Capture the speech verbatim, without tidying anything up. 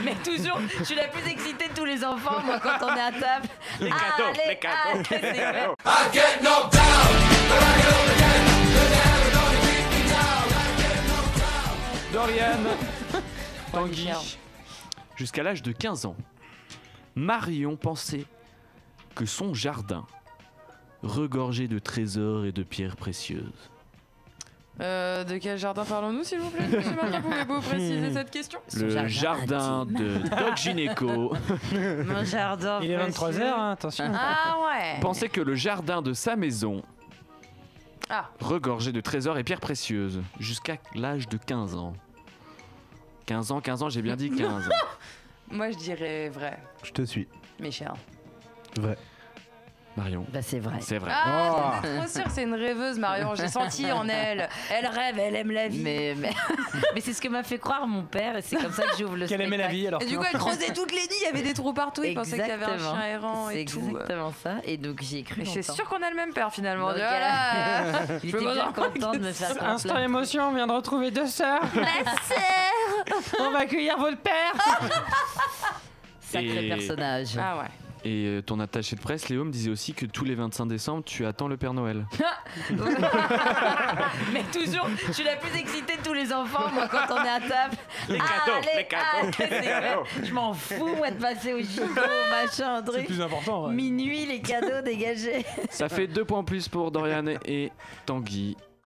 Mais toujours, je suis la plus excitée de tous les enfants, moi, quand on est à table. Les cadeaux, allez, les cadeaux. allez, c'est vrai. I get knocked down, but I get up again. They're never gonna keep me down. I get knocked down. Dorian, Tanguy, jusqu'à l'âge de quinze ans, Marion pensait que son jardin, regorgé de trésors et de pierres précieuses. Euh, de quel jardin parlons-nous, s'il vous plaît, monsieur Martin? Pouvez-vous préciser cette question? Le jardin de Doc Gynéco Mon jardin. Il est vingt-trois heures, hein, attention. Ah ouais. pensait que le jardin de sa maison, Ah. regorgé de trésors et pierres précieuses, jusqu'à l'âge de quinze ans. quinze ans, quinze ans, j'ai bien dit quinze ans. Moi, je dirais vrai, Je te suis. Michel. Vrai. Marion, Bah, c'est vrai. c'est vrai. Ah, t'es trop sûre que c'est une rêveuse, Marion. J'ai senti en elle. Elle rêve, elle aime la vie. Mais, mais, mais c'est ce que m'a fait croire mon père et c'est comme ça que j'ouvre le Qu'elle spectacle. aimait la vie alors. Et du coup, elle creusait toutes les nuits. Il y avait des trous partout. Il pensait qu'il y avait un Exactement. chien errant C'est et tout. exactement ça. Et donc j'y ai cru Mais c'est longtemps. sûr qu'on a le même père finalement. Donc, De- voilà. Il Je était me bien rends content de me faire croire Instant plein. émotion, on vient de retrouver deux sœurs. Ma sœur. On va accueillir votre père. Sacré Et- personnage. Ah ouais. Et euh, ton attaché de presse, Léo, me disait aussi que tous les vingt-cinq décembre, tu attends le Père Noël. Mais toujours, je suis la plus excitée de tous les enfants, moi, quand on est à table. Les cadeaux, allez, les cadeaux. allez, c'est vrai. Je m'en fous, moi, de passer au gigot, machin, un C'est truc. plus important. Ouais. Minuit, les cadeaux dégagés. Ça fait deux points en plus pour Dorian et Tanguy.